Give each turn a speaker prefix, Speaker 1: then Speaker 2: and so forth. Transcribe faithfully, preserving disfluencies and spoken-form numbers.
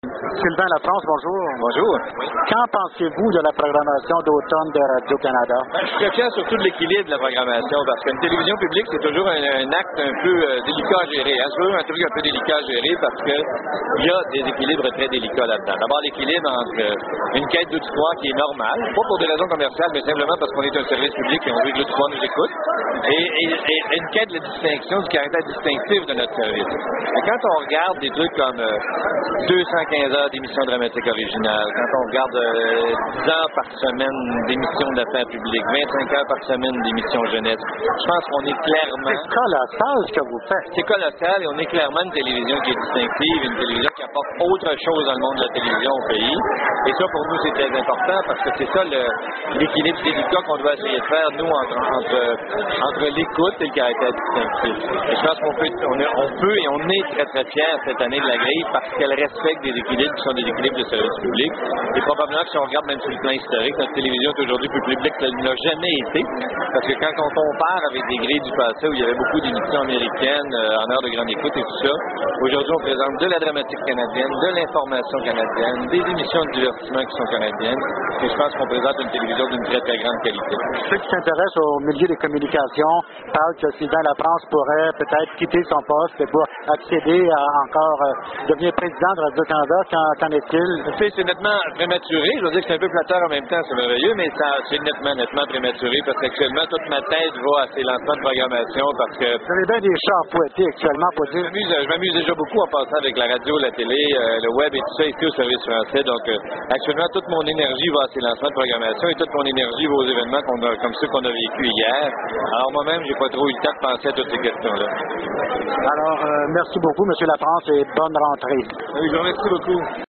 Speaker 1: Sylvain Lafrance, bonjour.
Speaker 2: Bonjour.
Speaker 1: Qu'en pensez-vous de la programmation d'automne de Radio-Canada?
Speaker 2: Ben, je suis très fier surtout de l'équilibre de la programmation, parce qu'une télévision publique, c'est toujours un, un acte un peu euh, délicat à gérer. Hein? C'est toujours un truc un peu délicat à gérer parce que il y a des équilibres très délicats là-dedans. D'abord, l'équilibre entre euh, une quête d'auditoire qui est normale, pas pour des raisons commerciales, mais simplement parce qu'on est un service public et on veut que l'auditoire nous écoute, et, et, et une quête de distinction, du caractère distinctif de notre service. Et quand on regarde des trucs comme euh, deux cent quinze heures d'émissions dramatiques originales, quand on regarde euh, dix heures par semaine d'émissions d'affaires publiques, vingt-cinq heures par semaine d'émissions jeunesse, je pense qu'on est clairement...
Speaker 1: C'est colossal ce que vous faites.
Speaker 2: C'est colossal et on est clairement une télévision qui est distinctive, une télévision qui apporte autre chose dans le monde de la télévision au pays. Et ça, pour nous, c'est très important parce que c'est ça le- l'équilibre délicat qu'on doit essayer de faire, nous, entre, entre, entre l'écoute et le caractère distinctif. Et je pense qu'on peut, on, est- on peut et on est très, très fiers cette année de la grille parce qu'elle respecte des équilibres qui sont des équilibres de service public. Et probablement que si on regarde même sur le plan historique, notre télévision est aujourd'hui plus publique qu'elle n'a jamais été. Parce que quand on compare avec des grilles du passé où il y avait beaucoup d'émissions américaines euh, en heure de grande écoute et tout ça, aujourd'hui on présente de la dramatique canadienne, de l'information canadienne, des émissions de divertissement qui sont canadiennes. Et je pense qu'on présente une télévision d'une très très grande qualité.
Speaker 1: Ceux qui s'intéressent au milieu des communications parlent que Sylvain Lafrance pourrait peut-être quitter son poste pour accéder à encore euh, devenir président de Radio-Canada. Qu'en, qu'en est-il?
Speaker 2: Tu sais, c'est nettement prématuré. Je veux dire que c'est un peu flatteur en même temps, c'est merveilleux, mais ça, c'est nettement, nettement prématuré parce qu'actuellement, toute ma tête va à ces lancements de programmation parce que
Speaker 1: Vous avez bien des chats à fouetter actuellement pour
Speaker 2: je
Speaker 1: dire.
Speaker 2: m'amuse, je m'amuse déjà beaucoup en passant avec la radio, la télé, euh, le web et tout ça ici au service français. Donc, euh, actuellement, toute mon énergie va à ces lancements de programmation et toute mon énergie va aux événements qu'on a, comme ceux qu'on a vécu hier. Alors, moi-même, j'ai pas trop eu le temps de penser à toutes ces questions-là.
Speaker 1: Alors, euh, merci beaucoup, M. Lafrance, et bonne rentrée.
Speaker 2: Oui, je vous remercie beaucoup.